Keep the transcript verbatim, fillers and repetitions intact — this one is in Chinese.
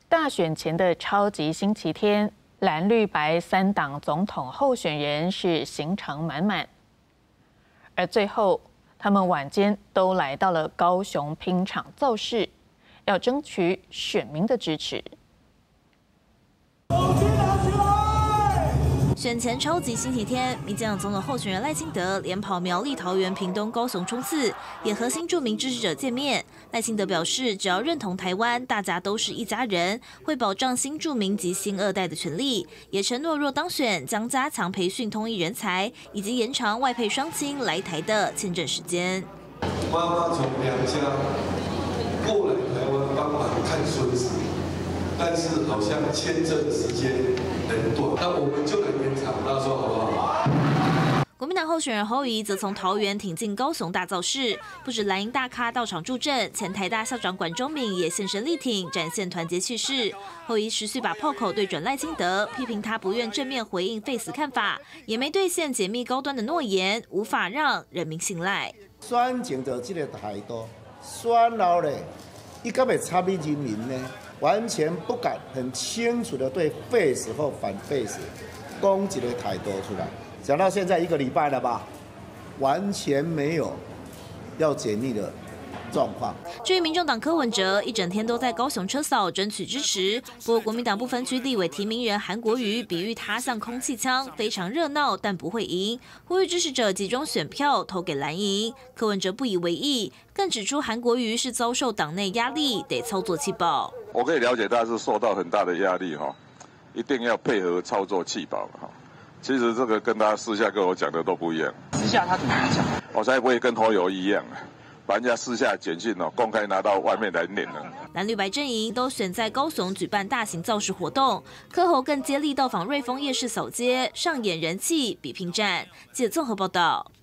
大选前的超级星期天，蓝绿白三党总统候选人是行程满满，而最后他们晚间都来到了高雄拼场造势，要争取选民的支持。 选前超级星期天，民进党总统候选人赖清德连跑苗栗、桃园、屏东、高雄冲刺，也和新住民支持者见面。赖清德表示，只要认同台湾，大家都是一家人，会保障新住民及新二代的权利，也承诺若当选，将加强培训通译人才，以及延长外配双亲来台的签证时间。 妈妈从娘家过来台湾帮忙看孙子。 但是好像签证的时间很短，那我们就能延长，到时候好不好？ 国民党候选人侯友宜则从桃园挺进高雄大造势，不止蓝营大咖到场助阵，前台大校长管中闵也现身力挺，展现团结气势。侯友宜持续把炮口对准赖清德，批评他不愿正面回应废死看法，也没兑现解密高端的诺言，无法让人民信赖。 选前就这个态度，选后咧，伊敢会参与人民呢？ 完全不敢很清楚的对废死或反废死攻击的态度出来，讲到现在一个礼拜了吧，完全没有要解密的状况。 至于民众党柯文哲，一整天都在高雄车扫争取支持。不过国民党不分区立委提名人韩国瑜比喻他像空气枪，非常热闹，但不会赢，呼吁支持者集中选票投给蓝营。柯文哲不以为意，更指出韩国瑜是遭受党内压力，得操作气爆。 我可以了解他是受到很大的压力哈，一定要配合操作气保哈。其实这个跟他私下跟我讲的都不一样。 私下他怎么讲？ 我才不会跟侯友一样，把人家私下简讯哦公开拿到外面来念了。 蓝绿白阵营都选在高雄举办大型造势活动，柯侯更接力到访瑞丰夜市扫街，上演人气比拼战。记者综合报道。